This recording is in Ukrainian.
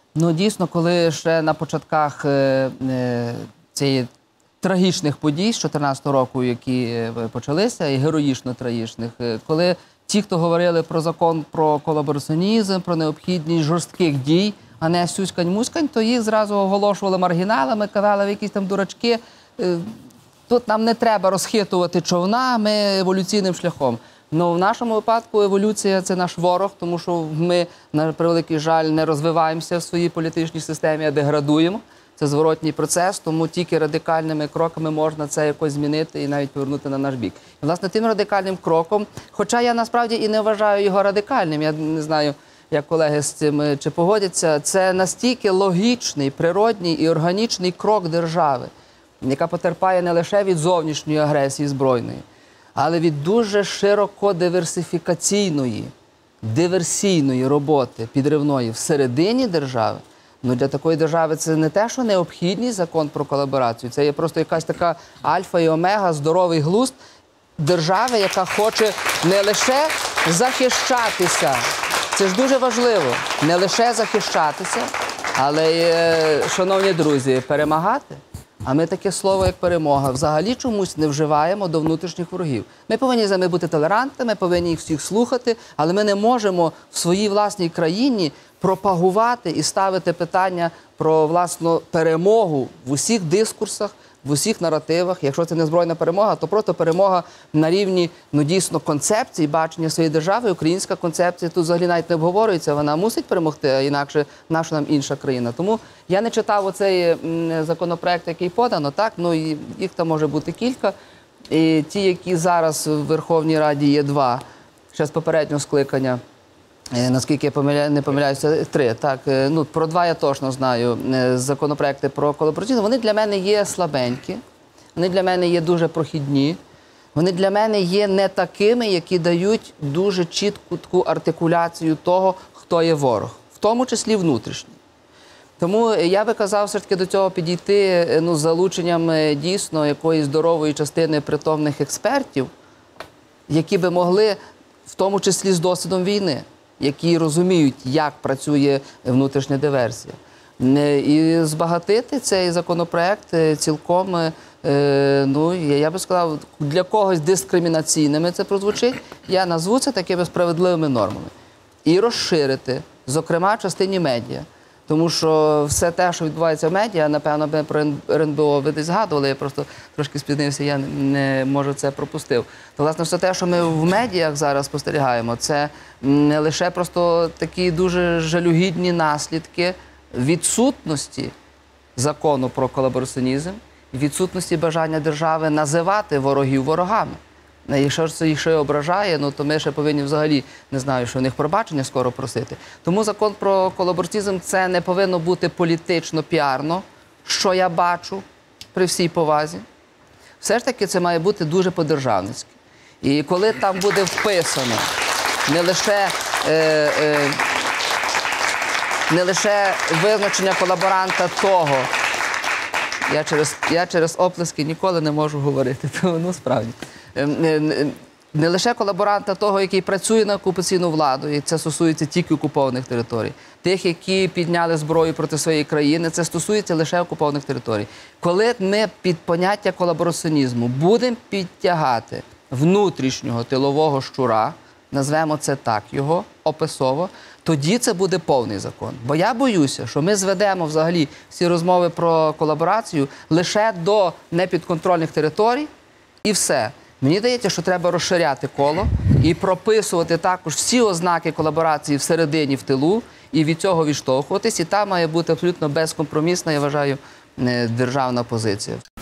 Ну, дійсно, коли ще на початках цієї трагічних подій з 2014 року, які почалися, і героїчно трагічних, коли ті, хто говорили про закон про колабораціонізм, про необхідність жорстких дій, а не сюськань-муськань, то їх зразу оголошували маргіналами, казали, ви якісь там дурачки, тут нам не треба розхитувати човна, ми еволюційним шляхом. Ну, в нашому випадку еволюція – це наш ворог, тому що ми, на превеликий жаль, не розвиваємося в своїй політичній системі, а деградуємо. Це зворотній процес, тому тільки радикальними кроками можна це якось змінити і навіть повернути на наш бік. І, власне, тим радикальним кроком, хоча я насправді і не вважаю його радикальним, я не знаю, як колеги з цим чи погодяться, це настільки логічний, природній і органічний крок держави, яка потерпає не лише від зовнішньої агресії збройної, але від дуже широко диверсифікаційної, диверсійної роботи підривної всередині держави. Ну, для такої держави це не те, що необхідність закон про колаборацію, це є просто якась така альфа і омега, здоровий глузд держави, яка хоче не лише захищатися, це ж дуже важливо, не лише захищатися, але й, шановні друзі, перемагати. А ми таке слово, як перемога, взагалі чомусь не вживаємо до внутрішніх ворогів. Ми повинні з ними бути толерантними, повинні їх всіх слухати, але ми не можемо в своїй власній країні пропагувати і ставити питання про власну перемогу в усіх дискурсах, в усіх наративах. Якщо це не збройна перемога, то просто перемога на рівні, ну, дійсно, концепції, бачення своєї держави. Українська концепція тут взагалі навіть не обговорюється, вона мусить перемогти, а інакше наша нам інша країна. Тому я не читав оцей законопроект, який подано, так, ну, і їх там може бути кілька. І ті, які зараз в Верховній Раді є два, ще з попереднього скликання, наскільки я не помиляюся, три. Так, ну, про два я точно знаю. Законопроекти про колабораціонізм. Вони для мене є слабенькі, вони для мене є дуже прохідні, вони для мене є не такими, які дають дуже чітку таку артикуляцію того, хто є ворог, в тому числі внутрішній. Тому я би казав все-таки до цього підійти, ну, з залученням дійсно якоїсь здорової частини притомних експертів, які би могли, в тому числі з досвідом війни, які розуміють, як працює внутрішня диверсія. І збагатити цей законопроект цілком, ну, я би сказав, для когось дискримінаційними це прозвучить, я назву це такими справедливими нормами. І розширити, зокрема, частині медіа. Тому що все те, що відбувається в медіа, напевно, ми про РНБО ви десь згадували, я просто трошки спізнився, я не, може, це пропустив. То, власне, все те, що ми в медіях зараз спостерігаємо, це не лише просто такі дуже жалюгідні наслідки відсутності закону про колабораціонізм, відсутності бажання держави називати ворогів ворогами. Якщо ж це їх ще ображає, ну, то ми ще повинні взагалі, не знаю, що в них пробачення скоро просити. Тому закон про колабораціонізм – це не повинно бути політично-піарно, що я бачу при всій повазі. Все ж таки це має бути дуже по-державницьки. І коли там буде вписано не лише визначення колаборанта того, я через оплески ніколи не можу говорити, тому, ну, справді. Не лише колаборанта того, який працює на окупаційну владу, і це стосується тільки окупованих територій. Тих, які підняли зброю проти своєї країни, це стосується лише окупованих територій. Коли ми під поняття колабораціонізму будемо підтягати внутрішнього тилового щура, назвемо це так його, описово, тоді це буде повний закон. Бо я боюся, що ми зведемо взагалі всі розмови про колаборацію лише до непідконтрольних територій, і все. Мені здається, що треба розширяти коло і прописувати також всі ознаки колаборації всередині, в тилу, і від цього відштовхуватись. І там має бути абсолютно безкомпромісна, я вважаю, державна позиція.